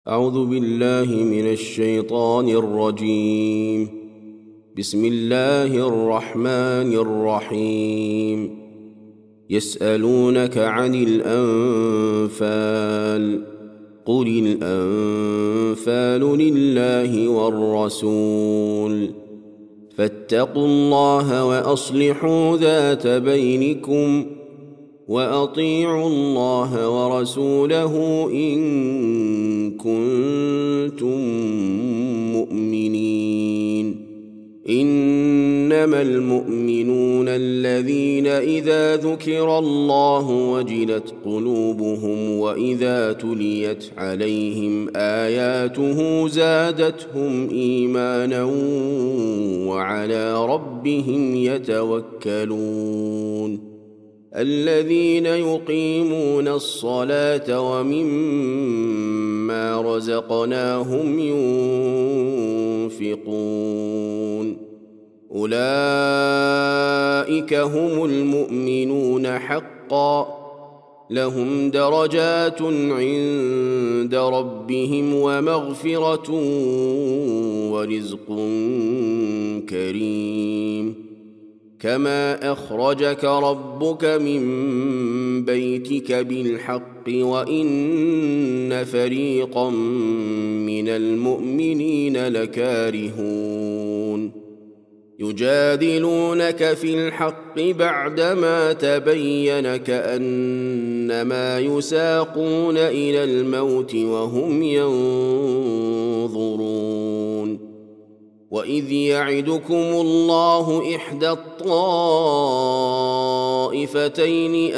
أعوذ بالله من الشيطان الرجيم. بسم الله الرحمن الرحيم. يسألونك عن الأنفال قل الأنفال لله والرسول فاتقوا الله وأصلحوا ذات بينكم وأطيعوا الله ورسوله إن كنتم مؤمنين. إنما المؤمنون الذين إذا ذكر الله وجلت قلوبهم وإذا تليت عليهم آياته زادتهم إيمانا وعلى ربهم يتوكلون. الذين يقيمون الصلاة ومما رزقناهم ينفقون أولئك هم المؤمنون حقا لهم درجات عند ربهم ومغفرة ورزق كريم. كما أخرجك ربك من بيتك بالحق وإن فريقا من المؤمنين لكارهون يجادلونك في الحق بعدما تبين كأنما يساقون إلى الموت وهم ينظرون. وإذ يعدكم الله إحدى الطائفتين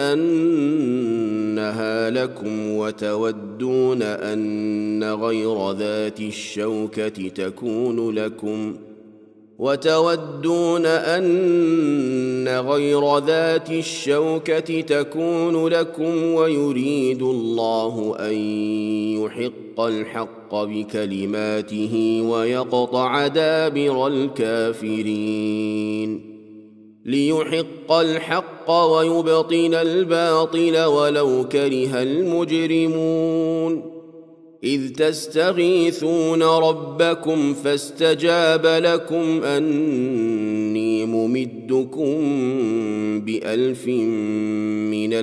أنها لكم وتودون أن غير ذات الشوكة تكون لكم ويريد الله أن يحق الحق بكلماته ويقطع دابر الكافرين. ليحق الحق ويبطل الباطل ولو كره المجرمون. إذ تستغيثون ربكم فاستجاب لكم أني ممدكم ب1000 من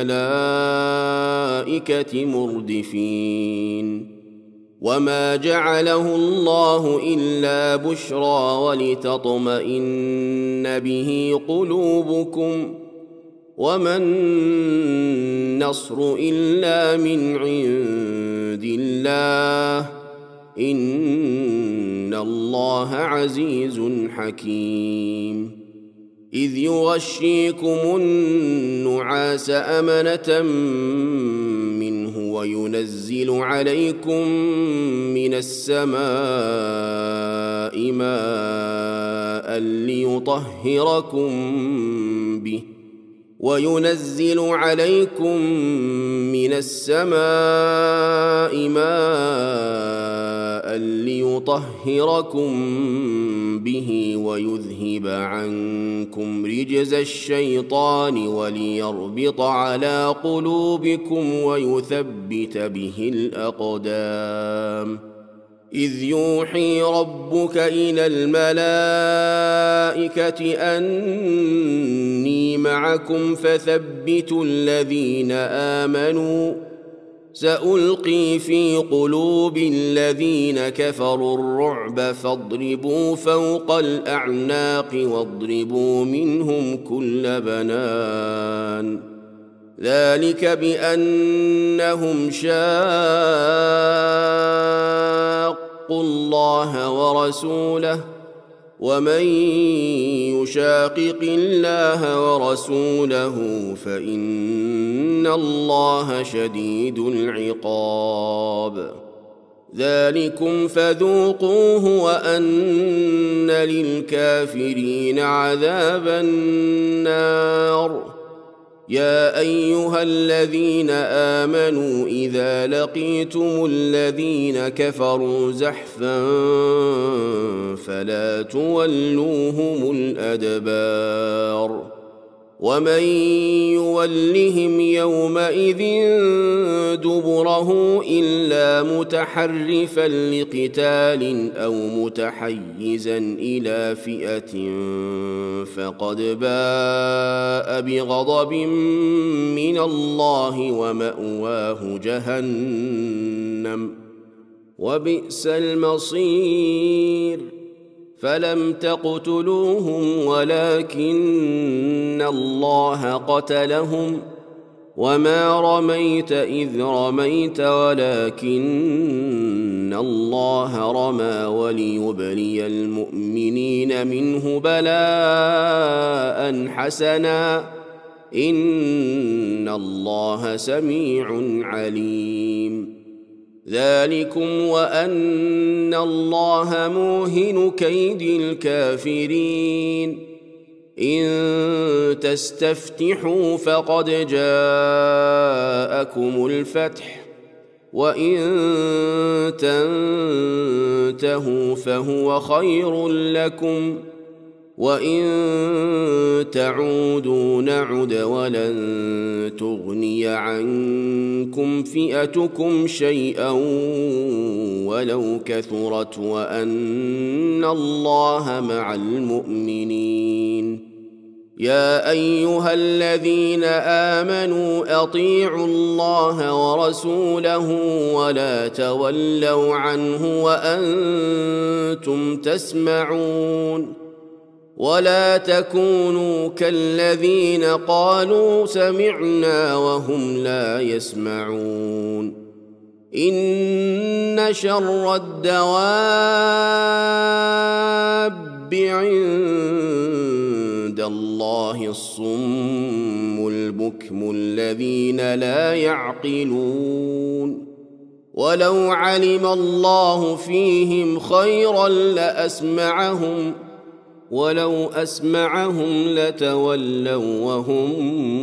الملائكة مردفين. وما جعله الله إلا بشرى ولتطمئن به قلوبكم وما النصر إلا من عند الله إن الله عزيز حكيم. إذ يغشيكم النعاس أمنة منه وينزل عليكم من السماء ماء ليطهركم به ويذهب عنكم رجز الشيطان وليربط على قلوبكم ويثبت به الأقدام. إذ يوحي ربك إلى الملائكة أني معكم فثبتوا الذين آمنوا سألقي في قلوب الذين كفروا الرعب فاضربوا فوق الأعناق واضربوا منهم كل بنان. ذلك بأنهم شاقوا الله ورسوله ومن يشاقق الله ورسوله فإن الله شديد العقاب. ذلكم فذوقوه وأن للكافرين عذاب النار. يا أيها الذين آمنوا إذا لقيتم الذين كفروا زحفا فلا تولوهم الأدبار ومن يولهم يومئذ دبره إلا متحرفا لقتال أو متحيزا إلى فئة فقد باء بغضب من الله ومأواه جهنم وبئس المصير فلم تقتلوهم ولكن الله قتلهم وما رميت إذ رميت ولكن الله رمى وليبلي المؤمنين منه بلاء حسنا إن الله سميع عليم ذلكم وأن الله موهن كيد الكافرين إن تستفتحوا فقد جاءكم الفتح وإن تنتهوا فهو خير لكم وإن تعودوا نعد ولن تغني عنكم فئتكم شيئا ولو كثرت وأن الله مع المؤمنين يا أيها الذين آمنوا أطيعوا الله ورسوله ولا تولوا عنه وأنتم تسمعون ولا تكونوا كالذين قالوا سمعنا وهم لا يسمعون إن شر الدواب عند الله الصم البكم الذين لا يعقلون ولو علم الله فيهم خيرا لأسمعهم ولو أسمعهم لتولوا وهم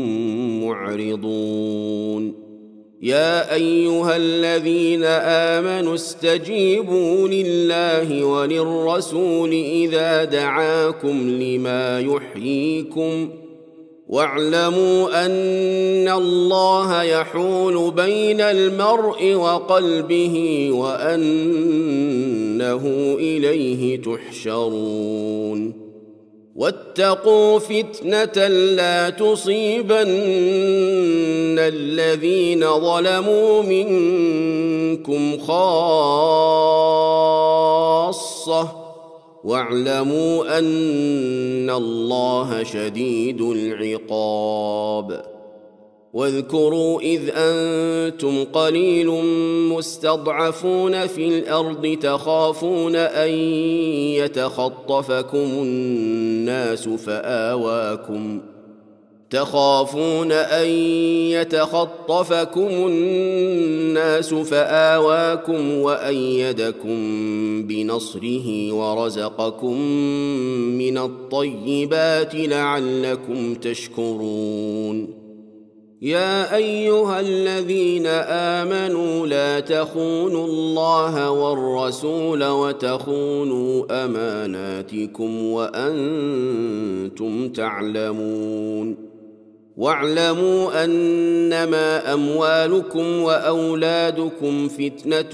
معرضون يا أيها الذين آمنوا استجيبوا لله وللرسول إذا دعاكم لما يحييكم واعلموا أن الله يحول بين المرء وقلبه وأنه إليه تحشرون واتقوا فتنة لا تصيبن الذين ظلموا منكم خاصة واعلموا أن الله شديد العقاب واذكروا إذ أنتم قليل مستضعفون في الأرض تخافون أن يتخطفكم الناس فآواكم وأيدكم بنصره ورزقكم من الطيبات لعلكم تشكرون يا أيها الذين آمنوا لا تخونوا الله والرسول وتخونوا أماناتكم وأنتم تعلمون واعلموا أنما أموالكم وأولادكم فتنة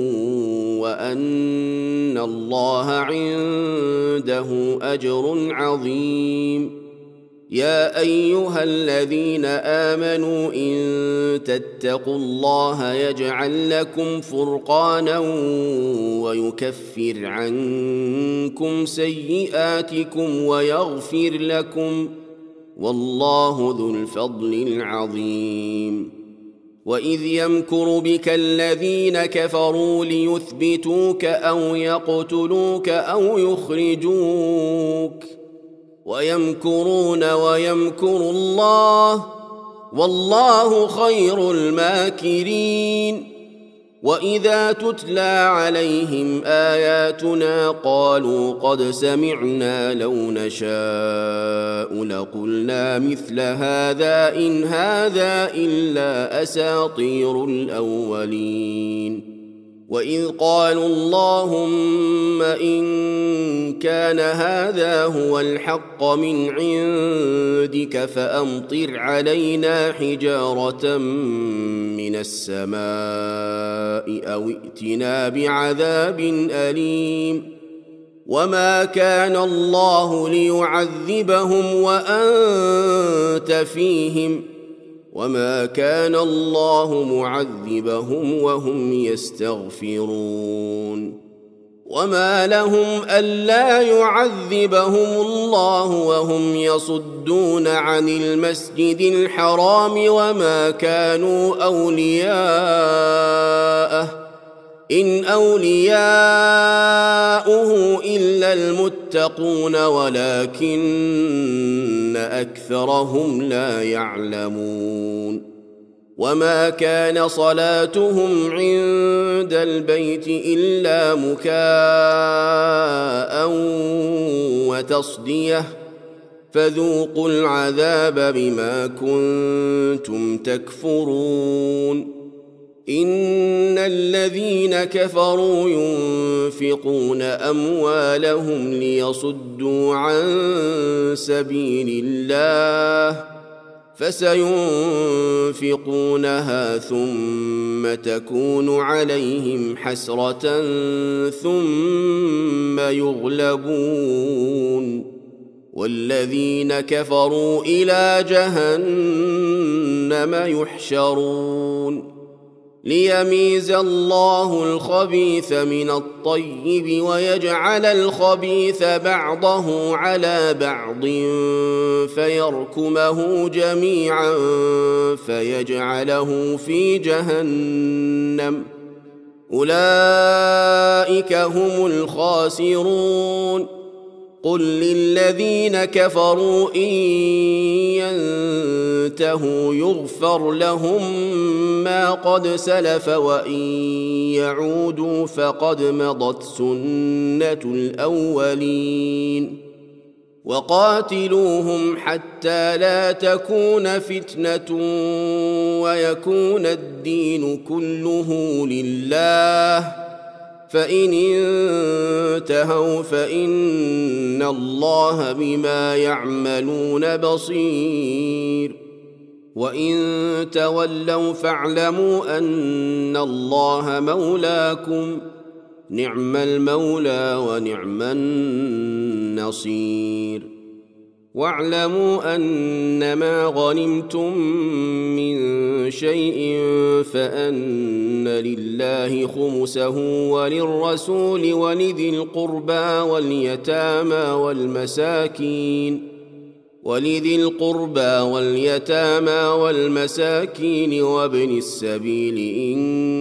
وأن الله عنده أجر عظيم يا أيها الذين آمنوا إن تتقوا الله يجعل لكم فرقانا ويكفر عنكم سيئاتكم ويغفر لكم والله ذو الفضل العظيم وإذ يمكر بك الذين كفروا ليثبتوك أو يقتلوك أو يخرجوك ويمكرون ويمكر الله والله خير الماكرين وإذا تتلى عليهم آياتنا قالوا قد سمعنا لو نشاء لقلنا مثل هذا إن هذا إلا أساطير الأولين وإذ قالوا اللهم إن كان هذا هو الحق من عندك فأمطر علينا حجارة من السماء أو ائتنا بعذاب أليم وما كان الله ليعذبهم وأنت فيهم وما كان الله معذبهم وهم يستغفرون وما لهم ألا يعذبهم الله وهم يصدون عن المسجد الحرام وما كانوا أولياءه إن أولياؤه إلا المتقون ولكن أكثرهم لا يعلمون وما كان صلاتهم عند البيت إلا مكاء وتصدية فذوقوا العذاب بما كنتم تكفرون إن الذين كفروا ينفقون أموالهم ليصدوا عن سبيل الله فسينفقونها ثم تكون عليهم حسرة ثم يغلبون والذين كفروا إلى جهنم يحشرون ليميز الله الخبيث من الطيب ويجعل الخبيث بعضه على بعض فيركمه جميعا فيجعله في جهنم أولئك هم الخاسرون قل للذين كفروا إن ينتهوا يغفر لهم ما قد سلف وإن يعودوا فقد مضت سنة الأولين وقاتلوهم حتى لا تكون فتنة ويكون الدين كله لله فإن انتهوا فإن الله بما يعملون بصير وإن تولوا فاعلموا أن الله مولاكم نعم المولى ونعم النصير واعلموا أنما غنمتم من شيء فأن لله خمسه وللرسول ولذي القربى واليتامى والمساكين وابن السبيل إن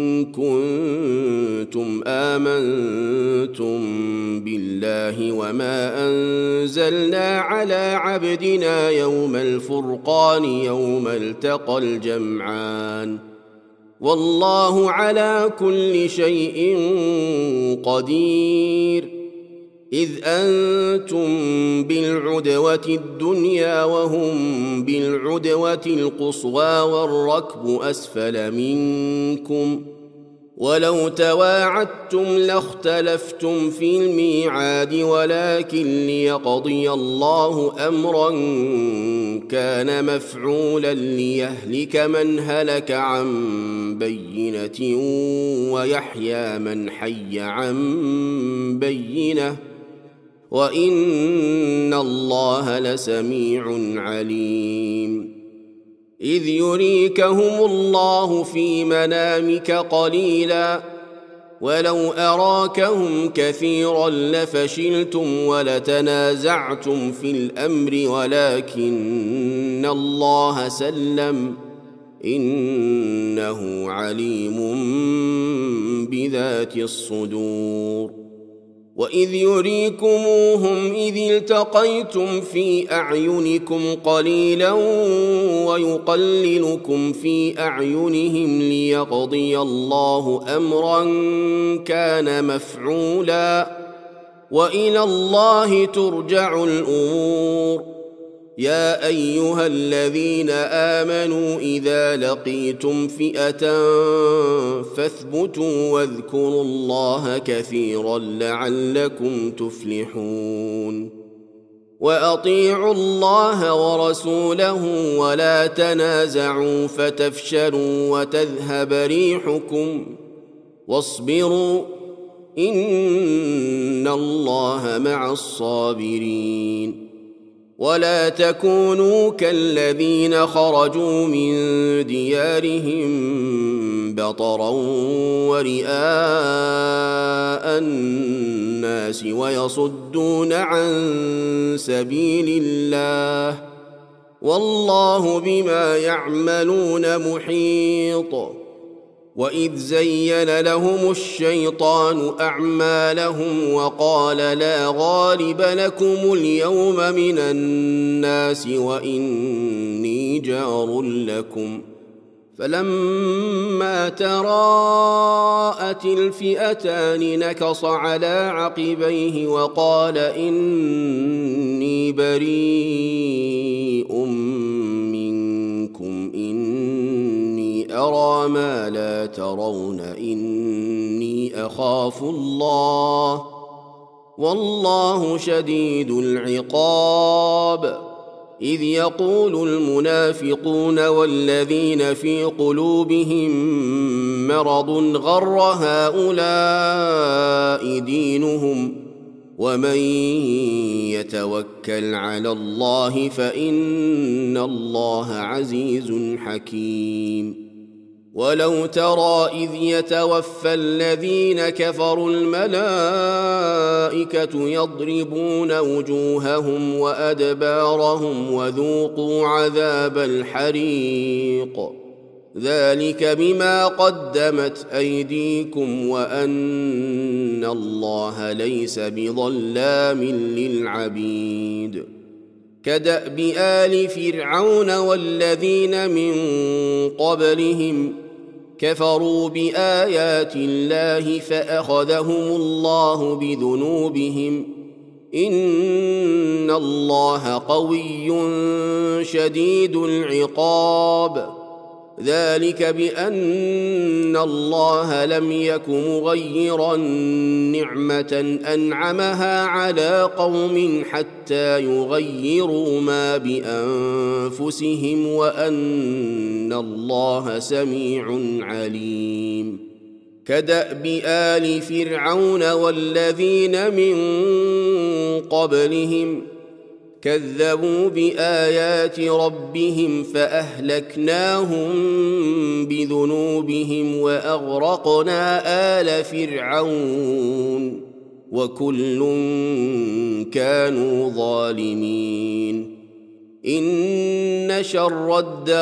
كنتم آمنتم بالله وما أنزلنا على عبدنا يوم الفرقان يوم التقى الجمعان والله على كل شيء قدير إذ أنتم بالعدوة الدنيا وهم بالعدوة القصوى والركب أسفل منكم ولو تواعدتم لاختلفتم في الميعاد ولكن ليقضي الله أمرا كان مفعولا ليهلك من هلك عن بينة ويحيى من حي عن بينة وإن الله لسميع عليم إذ يريكهم الله في منامك قليلا ولو أراكهم كثيرا لفشلتم ولتنازعتم في الأمر ولكن الله سلم إنه عليم بذات الصدور وإذ يريكموهم إذ التقيتم في أعينكم قليلا ويقللكم في أعينهم ليقضي الله أمرا كان مفعولا وإلى الله ترجع الأمور يا أيها الذين آمنوا إذا لقيتم فئة فاثبتوا واذكروا الله كثيرا لعلكم تفلحون وأطيعوا الله ورسوله ولا تنازعوا فتفشلوا وتذهب ريحكم واصبروا إن الله مع الصابرين ولا تكونوا كالذين خرجوا من ديارهم بطرا ورئاء الناس ويصدون عن سبيل الله والله بما يعملون محيط وإذ زين لهم الشيطان أعمالهم وقال لا غالب لكم اليوم من الناس وإني جار لكم فلما تراءت الفئتان نكص على عقبيه وقال إني بريء منكم إني أرى ما لا ترون إني أخاف الله والله شديد العقاب إذ يقول المنافقون والذين في قلوبهم مرض غر هؤلاء دينهم ومن يتوكل على الله فإن الله عزيز حكيم ولو ترى إذ يتوفى الذين كفروا الملائكة يضربون وجوههم وأدبارهم وذوقوا عذاب الحريق ذلك بما قدمت أيديكم وأن الله ليس بظلام للعبيد كدأب آل فرعون والذين من قبلهم كفروا بآيات الله فأخذهم الله بذنوبهم إن الله قوي شديد العقاب ذلك بأن الله لم يك مغيرا نعمة أنعمها على قوم حتى يغيروا ما بأنفسهم وأن الله سميع عليم كدأب آل فرعون والذين من قبلهم كذبوا بآيات ربهم فأهلكناهم بذنوبهم وأغرقنا آل فرعون وكل كانوا ظالمين إن شر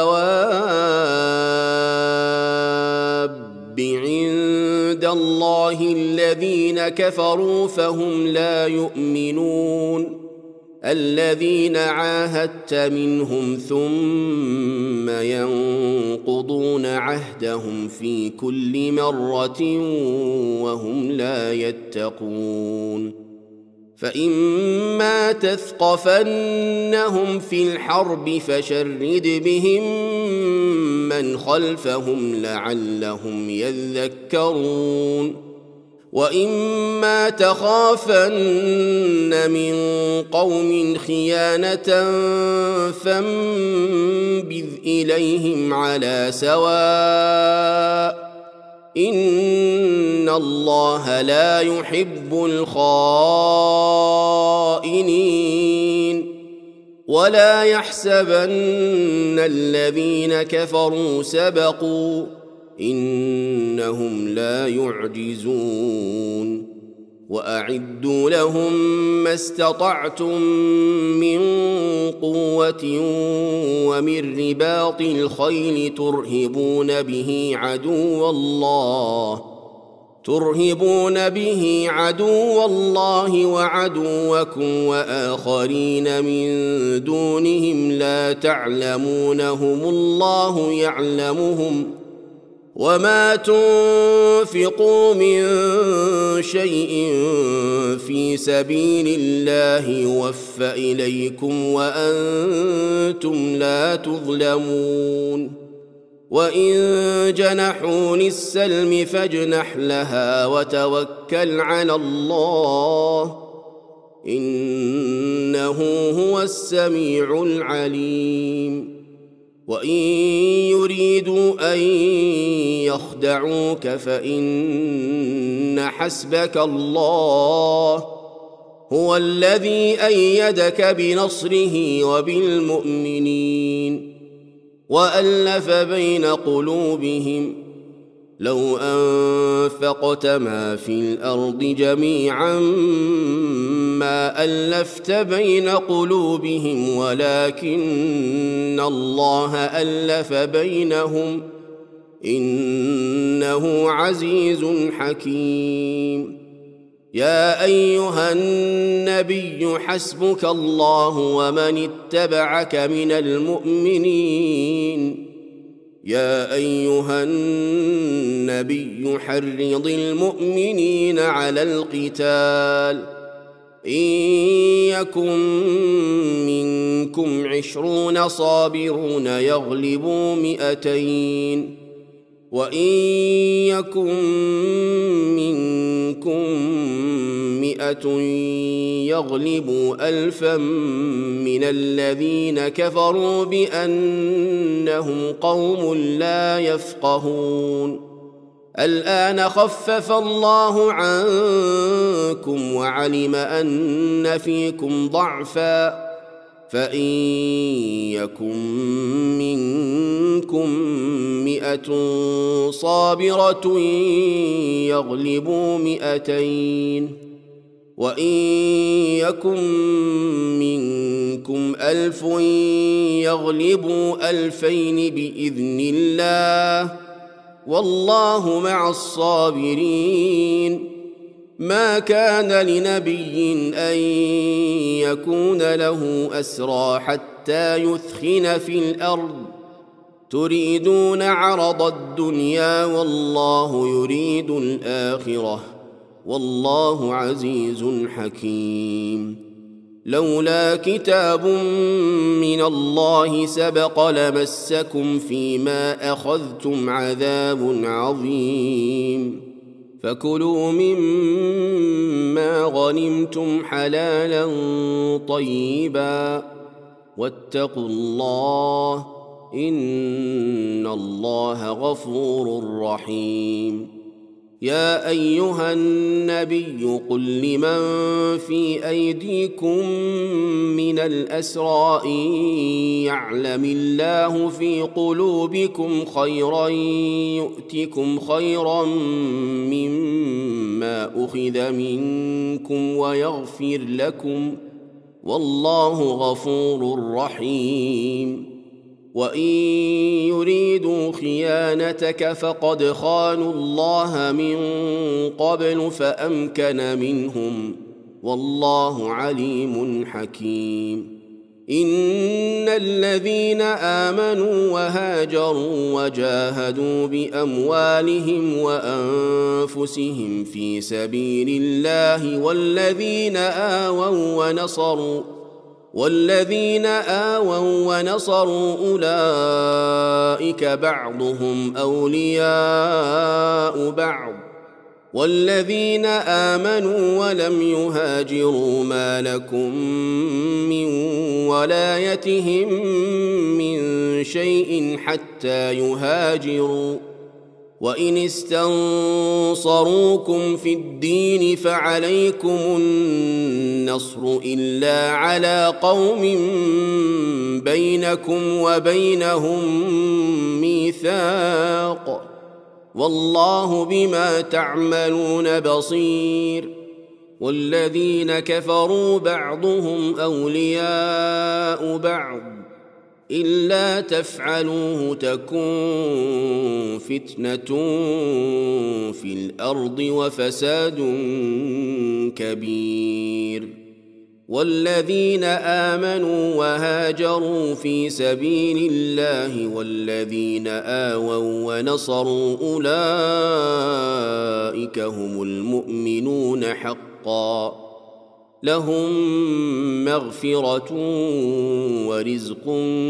الدواب عند الله الذين كفروا فهم لا يؤمنون الذين عاهدت منهم ثم ينقضون عهدهم في كل مرة وهم لا يتقون فإما تثقفنهم في الحرب فشرد بهم من خلفهم لعلهم يذكرون وإما تخافن من قوم خيانة فانبذ إليهم على سواء إن الله لا يحب الخائنين ولا يحسبن الذين كفروا سبقوا إنهم لا يعجزون وأعدوا لهم ما استطعتم من قوة ومن رباط الخيل ترهبون به عدو الله وعدوكم وآخرين من دونهم لا تعلمونهم الله يعلمهم وما تنفقوا من شيء في سبيل الله يوفى إليكم وأنتم لا تظلمون وإن جنحوا للسلم فاجنح لها وتوكل على الله إنه هو السميع العليم وإن يريدوا أن يخدعوك فإن حسبك الله هو الذي أيدك بنصره وبالمؤمنين وألف بين قلوبهم لو أنفقت ما في الأرض جميعا ما ألفت بين قلوبهم ولكن الله ألف بينهم إنه عزيز حكيم يا أيها النبي حسبك الله ومن اتبعك من المؤمنين يا أيها النبي حرض المؤمنين على القتال إن يكن منكم 20 صابرون يغلبوا 200 وإن يكن منكم 100 يغلبوا 1000 من الذين كفروا بأنهم قوم لا يفقهون الآن خفف الله عنكم وعلم أن فيكم ضعفا فإن يكن منكم 100 صابرة يغلبوا 200 وإن يكن منكم 1000 يغلبوا 2000 بإذن الله والله مع الصابرين ما كان لنبي أن يكون له أسرى حتى يثخن في الأرض تريدون عرض الدنيا والله يريد الآخرة والله عزيز حكيم لولا كتاب من الله سبق لمسكم فيما أخذتم عذاب عظيم فكلوا مما غنمتم حلالا طيبا واتقوا الله إن الله غفور رحيم يا أيها النبي قل لمن في أيديكم من الأسرى إن يعلم الله في قلوبكم خيرا يؤتكم خيرا مما أخذ منكم ويغفر لكم والله غفور رحيم وإن يريدوا خيانتك فقد خانوا الله من قبل فأمكن منهم والله عليم حكيم إن الذين آمنوا وهاجروا وجاهدوا بأموالهم وأنفسهم في سبيل الله والذين آووا ونصروا أولئك بعضهم أولياء بعض والذين آمنوا ولم يهاجروا ما لكم من ولايتهم من شيء حتى يهاجروا وإن استنصروكم في الدين فعليكم النصر إلا على قوم بينكم وبينهم ميثاق والله بما تعملون بصير والذين كفروا بعضهم أولياء بعض إلا تفعلوه تكن فتنة في الأرض وفساد كبير والذين آمنوا وهاجروا في سبيل الله والذين آووا ونصروا أولئك هم المؤمنون حقا لهم مغفرة ورزق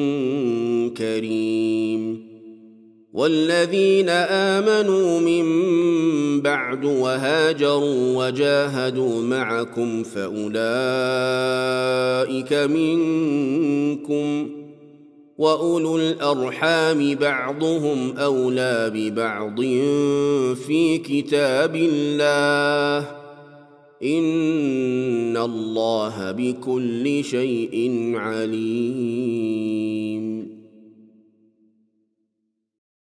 كريم. والذين آمنوا من بعد وهاجروا وجاهدوا معكم فأولئك منكم وأولو الأرحام بعضهم أولى ببعض في كتاب الله إن الله بكل شيء عليم.